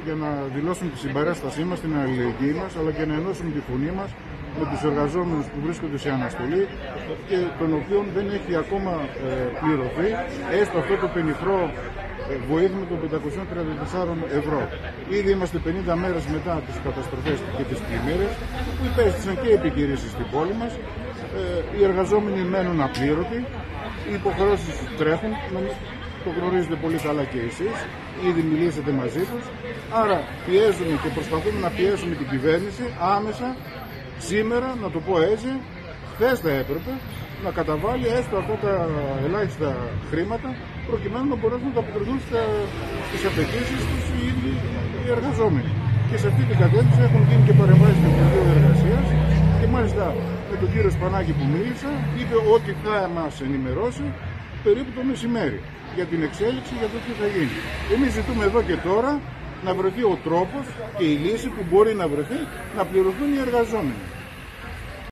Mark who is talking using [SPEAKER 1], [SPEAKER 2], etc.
[SPEAKER 1] για να δηλώσουμε τη συμπαράστασή μας, την αλληλεγγύη μας, αλλά και να ενώσουμε τη φωνή μας με τους εργαζόμενους που βρίσκονται σε αναστολή και των οποίων δεν έχει ακόμα πληρωθεί έστω αυτό το πενιχρό βοήθημα των 534 ευρώ. Ήδη είμαστε 50 μέρες μετά τις καταστροφές και τις πλημμύρες που υπέστησαν και επιχειρήσεις στην πόλη μας. Οι εργαζόμενοι μένουν απλήρωτοι, οι υποχρεώσεις τρέχουν, το γνωρίζετε πολύ καλά και εσείς, ήδη μιλήσατε μαζί τους, άρα πιέζουμε και προσπαθούμε να πιέσουμε την κυβέρνηση άμεσα, σήμερα, να το πω έτσι, χθες θα έπρεπε, να καταβάλει έστω αυτά τα ελάχιστα χρήματα προκειμένου να μπορέσουν να αποκριθούν στις απαιτήσεις τους οι ίδιοι οι εργαζόμενοι. Και σε αυτή την κατεύθυνση έχουν γίνει και παρεμβάσεις στο Υπουργείο Εργασίας και μάλιστα με τον κύριο Σπανάκη που μίλησα είπε ότι θα μας ενημερώσει περίπου το μεσημέρι για την εξέλιξη, για το τι θα γίνει. Εμείς ζητούμε εδώ και τώρα να βρεθεί ο τρόπος και η λύση που μπορεί να βρεθεί να πληρωθούν οι εργαζόμενοι.